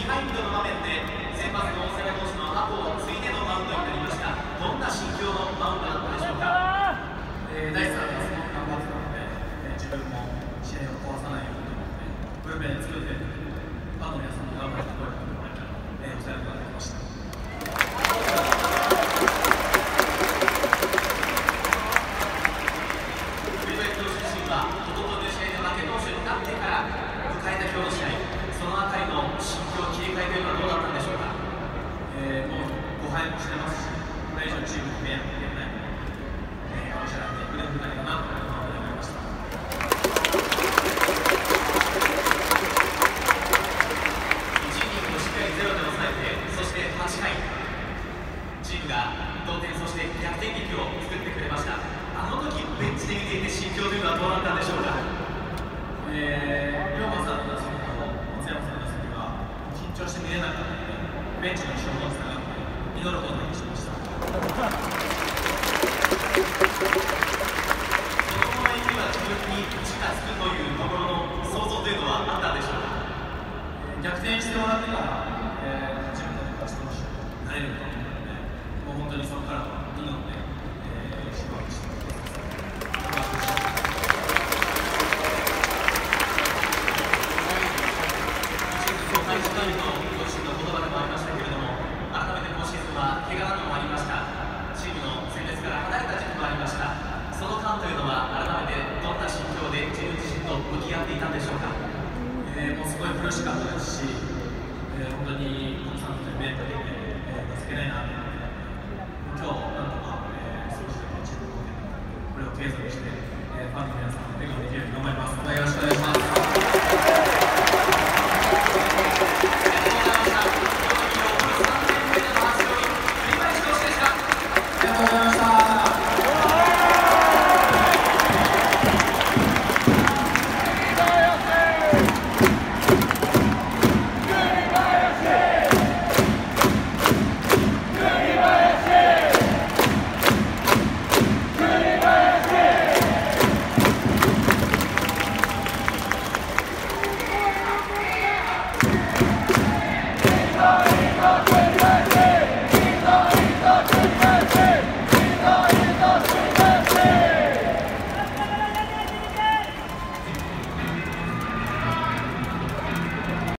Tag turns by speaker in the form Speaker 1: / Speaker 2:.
Speaker 1: ハインドの場面で先発の大阪投手の後を継いでのマウンドになりました。どんな心境のマウンドだったでしょうか。
Speaker 2: 第3がすごく頑張ってたので、自分も試合を壊さないようにと思ってブルペンで作ってファンの皆さんの頑張って声をかけてもらえたら抑えることができました。
Speaker 1: 栗林投手自身は一昨日の試合で負け投手になってから迎えた今日の試合、そのあたりの心境切り替えというのはどうだったんでしょうか。
Speaker 2: もう5敗もしてますし、これ以上チームに迷惑かけないがむしゃらに腕を振られたなと思いました。
Speaker 1: 1イニングをしっかりゼロで抑えて、そして8回チームが同点、そして逆転劇を作ってくれました。あの時ベンチで見ていて心境というのはどうだったんでしょうか。
Speaker 2: 龍馬さんの打席と松山さんの打席は緊張して見れなかったので、ベンチの後ろに下がって祈ることにしました。
Speaker 1: そのままいけば自分に打ちがつくというところの想像というのはあったんでしょうか。
Speaker 2: 逆転してもらってから、自分たちの勝ち投手になれると思うので、もう本当にそこからの祈って、仕事をしてます。